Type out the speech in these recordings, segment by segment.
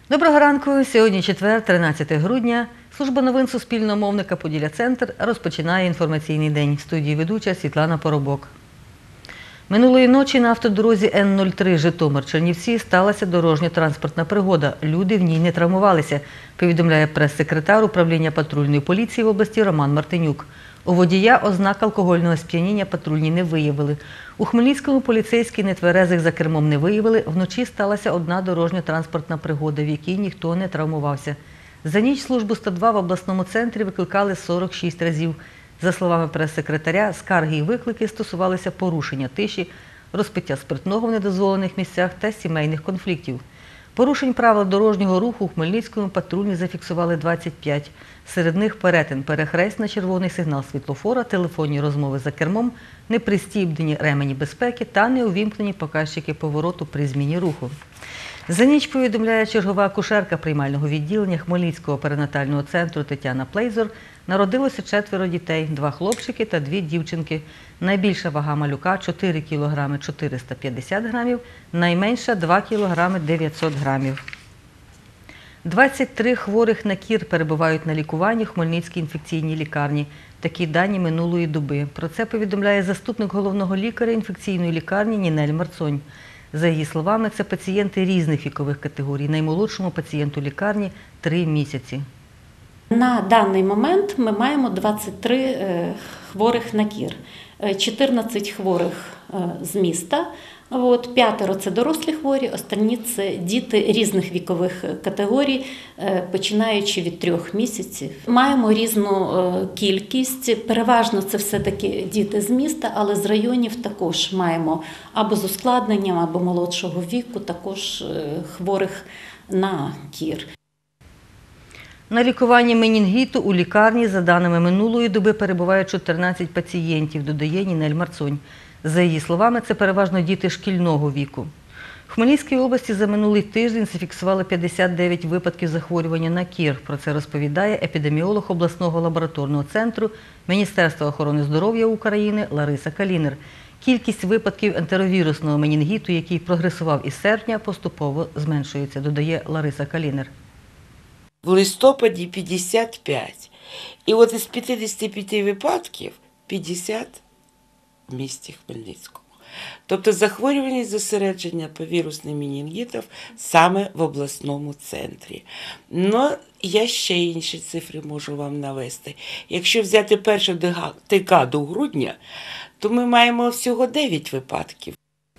Доброго ранку! Сьогодні четвер, 13 грудня. Служба новин суспільного мовника «Поділля-Центр» розпочинає інформаційний день. В студії ведуча Світлана Поробок. Минулої ночі на автодорозі Н-03 Житомир-Чернівці сталася дорожньо-транспортна пригода. Люди в ній не травмувалися, повідомляє прес-секретар управління патрульної поліції в області Роман Мартинюк. У водія ознак алкогольного сп'яніння патрульні не виявили. У Хмельницькому поліцейські нетверезих за кермом не виявили. Вночі сталася одна дорожньо-транспортна пригода, в якій ніхто не травмувався. За ніч службу 102 в обласному центрі викликали 46 разів. За словами прес-секретаря, скарги і виклики стосувалися порушення тиші, розпиття спиртного в недозволених місцях та сімейних конфліктів. Порушень правил дорожнього руху у Хмельницькому патрульні зафіксували 25. Серед них перетин перехресть на червоний сигнал світлофора, телефонні розмови за кермом, непристібнені ремені безпеки та неувімкнені показчики повороту при зміні руху. За ніч, повідомляє чергова акушерка приймального відділення Хмельницького перинатального центру Тетяна Плейзор, народилося 4 дітей – 2 хлопчики та 2 дівчинки. Найбільша вага малюка – 4 кг 450 грамів, найменша – 2 кг 900 грамів. 23 хворих на кір перебувають на лікуванні в Хмельницькій інфекційній лікарні. Такі дані минулої доби. Про це повідомляє заступник головного лікаря інфекційної лікарні Нінель Марцонь. За її словами, це пацієнти різних вікових категорій. Наймолодшому пацієнту лікарні – 3 місяці. На даний момент ми маємо 23 хворих на кір, 14 хворих з міста, 5 – це дорослі хворі, останні – це діти різних вікових категорій, починаючи від 3 місяців. Маємо різну кількість, переважно це все-таки діти з міста, але з районів також маємо або з ускладненням, або молодшого віку, також хворих на кір. На лікуванні менінгіту у лікарні, за даними минулої доби, перебуває 14 пацієнтів, додає Нінель Марцонь. За її словами, це переважно діти шкільного віку. В Хмельницькій області за минулий тиждень зафіксували 59 випадків захворювання на кір. Про це розповідає епідеміолог обласного лабораторного центру Міністерства охорони здоров'я України Лариса Калінер. Кількість випадків ентеровірусного менінгіту, який прогресував із серпня, поступово зменшується, додає Лариса Калінер. В листопаді 55. І от із 55 випадків 50 в місті Хмельницькому. Тобто захворюваність зосередження по вірусним менінгітам саме в обласному центрі. Ну, я ще інші цифри можу вам навести. Якщо взяти першу декаду грудня, то ми маємо всього 9 випадків.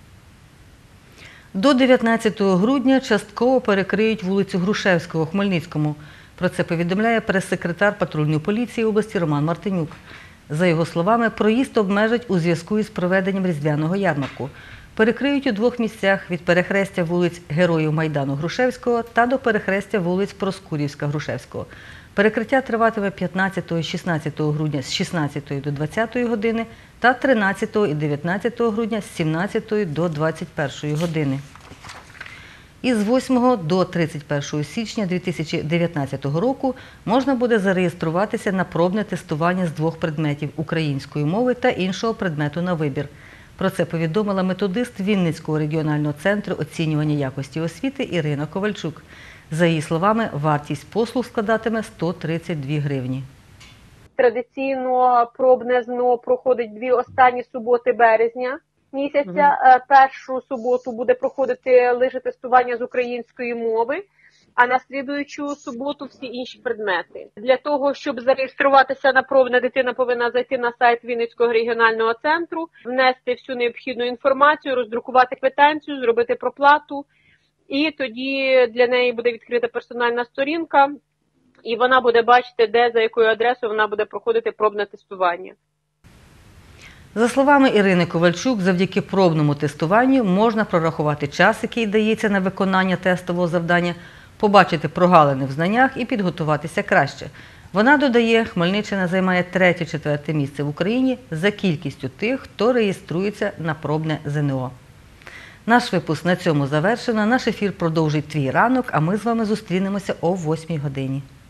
До 19 грудня частково перекриють вулицю Грушевського у Хмельницькому. Про це повідомляє прес-секретар патрульної поліції області Роман Мартинюк. За його словами, проїзд обмежать у зв'язку із проведенням різдвяного ярмарку. Перекриють у 2 місцях – від перехрестя вулиць Героїв Майдану Грушевського та до перехрестя вулиць Проскурівська-Грушевського. Перекриття триватиме 15 і 16 грудня з 16 до 20 години та 13 і 19 грудня з 17 до 21 години. Із 8 до 31 січня 2019 року можна буде зареєструватися на пробне тестування з 2 предметів – української мови та іншого предмету на вибір. Про це повідомила методист Вінницького регіонального центру оцінювання якості освіти Ірина Ковальчук. За її словами, вартість послуг складатиме 132 гривні. Традиційно пробне ЗНО проходить 2 останні суботи березня місяця. Першу суботу буде проходити лише тестування з української мови, а на слідуючу суботу всі інші предмети. Для того, щоб зареєструватися на пробне, дитина повинна зайти на сайт Вінницького регіонального центру, внести всю необхідну інформацію, роздрукувати квитанцію, зробити проплату. І тоді для неї буде відкрита персональна сторінка, і вона буде бачити, де, за якою адресою вона буде проходити пробне тестування. За словами Ірини Ковальчук, завдяки пробному тестуванню можна прорахувати час, який дається на виконання тестового завдання, побачити прогалини в знаннях і підготуватися краще. Вона додає, Хмельниччина займає 3-4 місце в Україні за кількістю тих, хто реєструється на пробне ЗНО. Наш випуск на цьому завершено. Наш ефір продовжить «Твій ранок», а ми з вами зустрінемося о 8 годині.